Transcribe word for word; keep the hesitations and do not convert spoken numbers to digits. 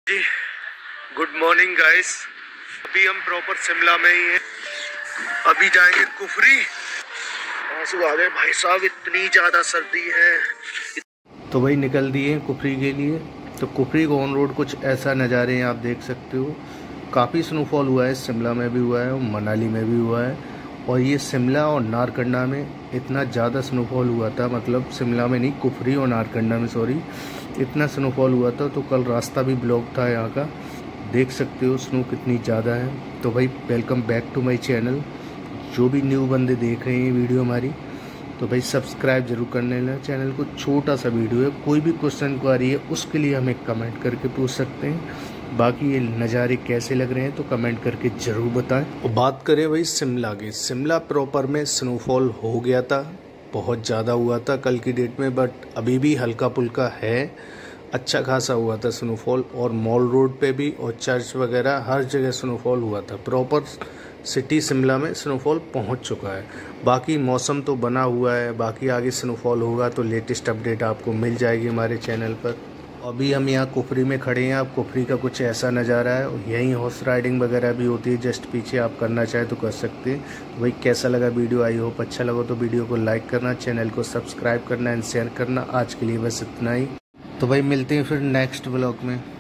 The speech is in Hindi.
जी गुड मॉर्निंग गाइस। अभी हम प्रॉपर शिमला में ही हैं। अभी जाएंगे कुफरी। आंसू आ गए भाई साहब, इतनी ज़्यादा सर्दी है। तो भाई निकल दिए कुफरी के लिए। तो कुफरी को ऑन रोड कुछ ऐसा नज़ारे हैं, आप देख सकते हो। काफ़ी स्नोफॉल हुआ है, शिमला में भी हुआ है और मनाली में भी हुआ है। और ये शिमला और नारकंडा में इतना ज़्यादा स्नोफॉल हुआ था, मतलब शिमला में नहीं, कुफरी और नारकंडा में, सॉरी, इतना स्नोफॉल हुआ था। तो कल रास्ता भी ब्लॉक था यहाँ का, देख सकते हो स्नो कितनी ज़्यादा है। तो भाई welcome back to my channel. जो भी न्यू बंदे देख रहे हैं वीडियो हमारी, तो भाई सब्सक्राइब जरूर कर लेना चैनल को। छोटा सा वीडियो है, कोई भी क्वेश्चन को आ रही है उसके लिए हमें कमेंट करके पूछ सकते हैं। बाकी ये नज़ारे कैसे लग रहे हैं तो कमेंट करके ज़रूर बताएं। और बात करें भाई शिमला की, शिमला प्रॉपर में स्नोफॉल हो गया था, बहुत ज़्यादा हुआ था कल की डेट में, बट अभी भी हल्का पुल्का है, अच्छा खासा हुआ था स्नोफॉल। और मॉल रोड पे भी और चर्च वगैरह हर जगह स्नोफॉल हुआ था। प्रॉपर सिटी शिमला में स्नोफॉल पहुंच चुका है। बाकी मौसम तो बना हुआ है, बाकी आगे स्नोफॉल होगा तो लेटेस्ट अपडेट आपको मिल जाएगी हमारे चैनल पर। अभी हम यहाँ कुफरी में खड़े हैं। आप कुफरी का कुछ ऐसा नज़ारा है, यहीं हॉर्स राइडिंग वगैरह भी होती है, जस्ट पीछे आप करना चाहें तो कर सकते हैं। तो भाई कैसा लगा वीडियो, आई होप अच्छा लगा तो वीडियो को लाइक करना, चैनल को सब्सक्राइब करना एंड शेयर करना। आज के लिए बस इतना ही। तो भाई मिलते हैं फिर नेक्स्ट ब्लॉग में।